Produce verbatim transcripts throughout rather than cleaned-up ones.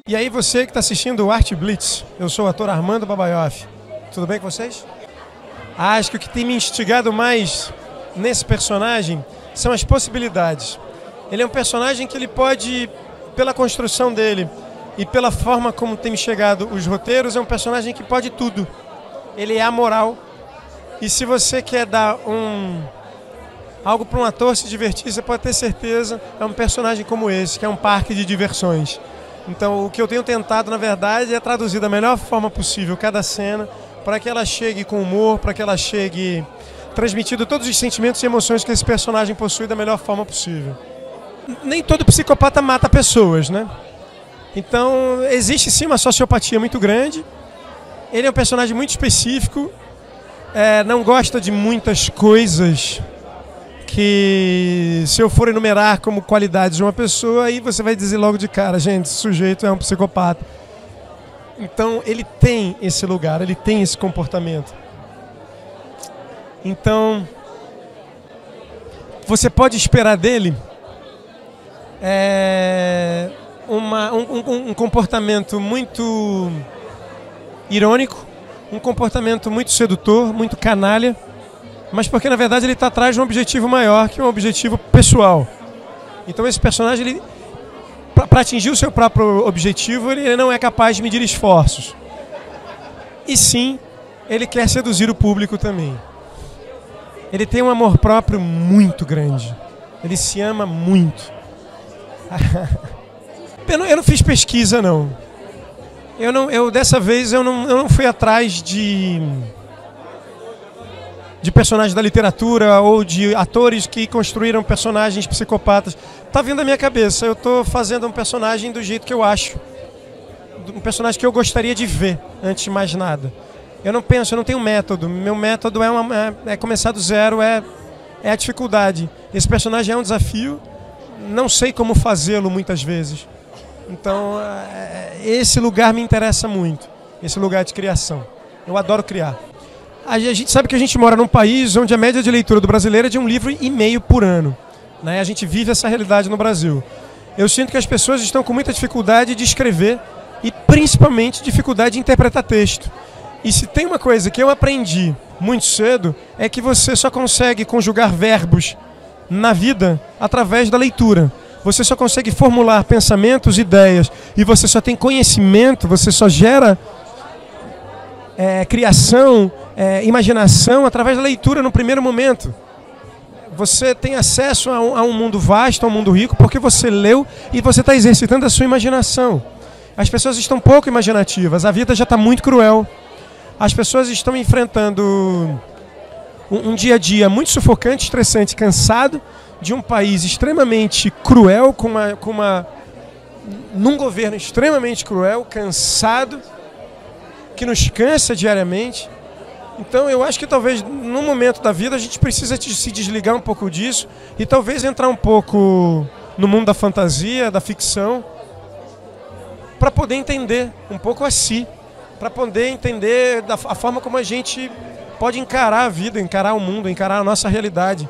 E aí você que está assistindo o Art Blitz, eu sou o ator Armando Babaioff. Tudo bem com vocês? Acho que o que tem me instigado mais nesse personagem são as possibilidades. Ele é um personagem que ele pode, pela construção dele e pela forma como tem me chegado os roteiros, é um personagem que pode tudo. Ele é amoral. E se você quer dar um algo para um ator se divertir, você pode ter certeza, é um personagem como esse, que é um parque de diversões. Então, o que eu tenho tentado, na verdade, é traduzir da melhor forma possível cada cena, para que ela chegue com humor, para que ela chegue transmitindo todos os sentimentos e emoções que esse personagem possui da melhor forma possível. Nem todo psicopata mata pessoas, né? Então, existe sim uma sociopatia muito grande. Ele é um personagem muito específico, é, não gosta de muitas coisas que, se eu for enumerar como qualidades de uma pessoa, aí você vai dizer logo de cara, gente, esse sujeito é um psicopata. Então, ele tem esse lugar, ele tem esse comportamento. Então, você pode esperar dele é, uma, um, um, um comportamento muito irônico, um comportamento muito sedutor, muito canalha, mas porque na verdade ele está atrás de um objetivo maior, que é um objetivo pessoal. Então esse personagem, ele, para atingir o seu próprio objetivo, ele não é capaz de medir esforços. E sim, ele quer seduzir o público também. Ele tem um amor próprio muito grande. Ele se ama muito. eu, não, eu não fiz pesquisa, não. Eu não eu, dessa vez eu não, eu não fui atrás de... de personagens da literatura ou de atores que construíram personagens psicopatas. Tá vindo da minha cabeça. Eu tô fazendo um personagem do jeito que eu acho. Um personagem que eu gostaria de ver, antes de mais nada. Eu não penso, eu não tenho método. Meu método é, uma, é, é começar do zero, é, é a dificuldade. Esse personagem é um desafio. Não sei como fazê-lo muitas vezes. Então, esse lugar me interessa muito. Esse lugar de criação. Eu adoro criar. A gente sabe que a gente mora num país onde a média de leitura do brasileiro é de um livro e meio por ano, né? A gente vive essa realidade no Brasil. Eu sinto que as pessoas estão com muita dificuldade de escrever e principalmente dificuldade de interpretar texto. E se tem uma coisa que eu aprendi muito cedo, é que você só consegue conjugar verbos na vida através da leitura. Você só consegue formular pensamentos, ideias, e você só tem conhecimento, você só gera é, criação, É, imaginação através da leitura no primeiro momento. Você tem acesso a um, a um mundo vasto, a um mundo rico, porque você leu e você está exercitando a sua imaginação. As pessoas estão pouco imaginativas, a vida já está muito cruel. As pessoas estão enfrentando um, um dia a dia muito sufocante, estressante, cansado, de um país extremamente cruel, com uma, com uma, num governo extremamente cruel, cansado, que nos cansa diariamente. Então eu acho que talvez num momento da vida a gente precisa de se desligar um pouco disso e talvez entrar um pouco no mundo da fantasia, da ficção, para poder entender um pouco a si, para poder entender da, a forma como a gente pode encarar a vida, encarar o mundo, encarar a nossa realidade.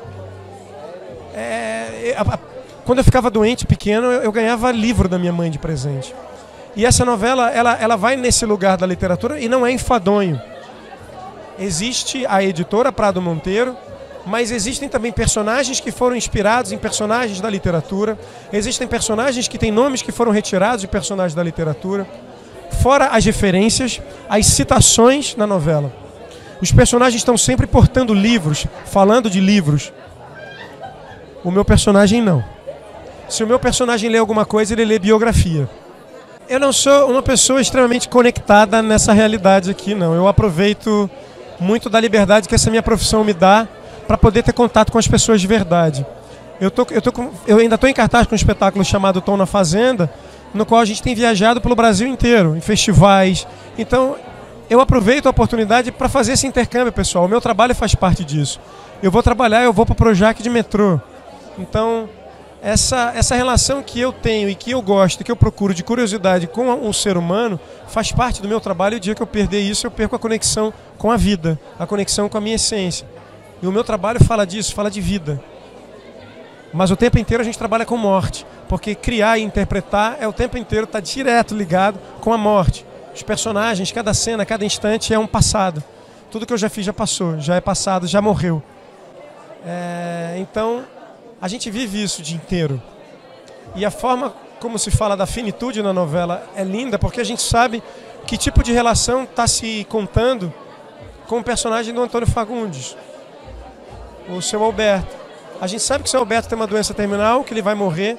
É, a, a, quando eu ficava doente, pequeno, eu, eu ganhava livro da minha mãe de presente. E essa novela, ela, ela vai nesse lugar da literatura e não é enfadonho. Existe a editora Prado Monteiro, mas existem também personagens que foram inspirados em personagens da literatura. Existem personagens que têm nomes que foram retirados de personagens da literatura. Fora as referências, as citações na novela. Os personagens estão sempre portando livros, falando de livros. O meu personagem não. Se o meu personagem lê alguma coisa, ele lê biografia. Eu não sou uma pessoa extremamente conectada nessa realidade aqui, não. Eu aproveito muito da liberdade que essa minha profissão me dá para poder ter contato com as pessoas de verdade. Eu, tô, eu, tô com, eu ainda estou em cartaz com um espetáculo chamado Tom na Fazenda, no qual a gente tem viajado pelo Brasil inteiro, em festivais. Então, eu aproveito a oportunidade para fazer esse intercâmbio, pessoal. O meu trabalho faz parte disso. Eu vou trabalhar, eu vou para o Projac de metrô. Então, essa, essa relação que eu tenho e que eu gosto, que eu procuro de curiosidade com um ser humano, faz parte do meu trabalho. E o dia que eu perder isso, eu perco a conexão com a vida, a conexão com a minha essência. E o meu trabalho fala disso, fala de vida. Mas o tempo inteiro a gente trabalha com morte, Porque criar e interpretar é o tempo inteiro, está direto ligado com a morte. Os personagens, cada cena, cada instante é um passado. Tudo que eu já fiz já passou, já é passado, já morreu. É, então, a gente vive isso o dia inteiro. E a forma como se fala da finitude na novela é linda, porque a gente sabe que tipo de relação está se contando com o personagem do Antônio Fagundes, o seu Alberto. A gente sabe que o seu Alberto tem uma doença terminal, que ele vai morrer,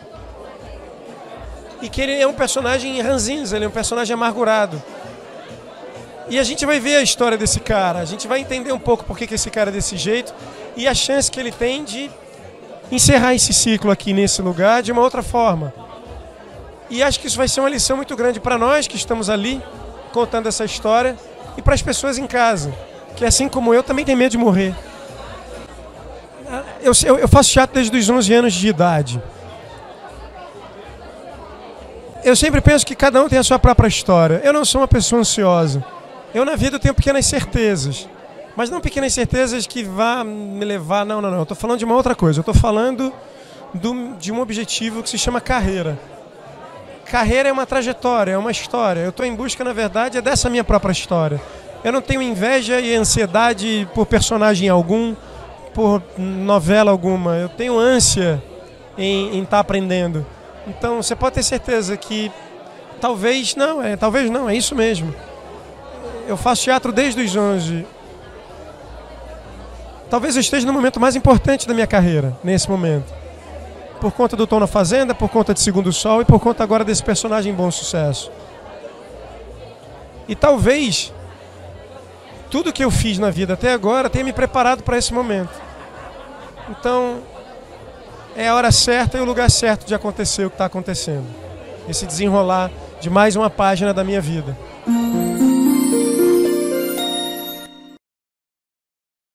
e que ele é um personagem ranzinza, ele é um personagem amargurado. E a gente vai ver a história desse cara, a gente vai entender um pouco por que que esse cara é desse jeito e a chance que ele tem de encerrar esse ciclo aqui nesse lugar de uma outra forma. E acho que isso vai ser uma lição muito grande para nós que estamos ali contando essa história e para as pessoas em casa, que assim como eu também tem medo de morrer. Eu, eu, eu faço teatro desde os onze anos de idade. Eu sempre penso que cada um tem a sua própria história. Eu não sou uma pessoa ansiosa. Eu na vida tenho pequenas certezas. Mas não pequenas certezas que vá me levar... Não, não, não. Eu estou falando de uma outra coisa. Eu estou falando do, de um objetivo que se chama carreira. Carreira é uma trajetória, é uma história. Eu estou em busca, na verdade, é dessa minha própria história. Eu não tenho inveja e ansiedade por personagem algum, por novela alguma. Eu tenho ânsia em estar aprendendo. Então, você pode ter certeza que talvez não, é, talvez não, é isso mesmo. Eu faço teatro desde os onze. Talvez eu esteja no momento mais importante da minha carreira, nesse momento. Por conta do Tom na Fazenda, por conta de Segundo Sol e por conta agora desse personagem Bom Sucesso. E talvez tudo que eu fiz na vida até agora tenha me preparado para esse momento. Então, é a hora certa e o lugar certo de acontecer o que está acontecendo. Esse desenrolar de mais uma página da minha vida.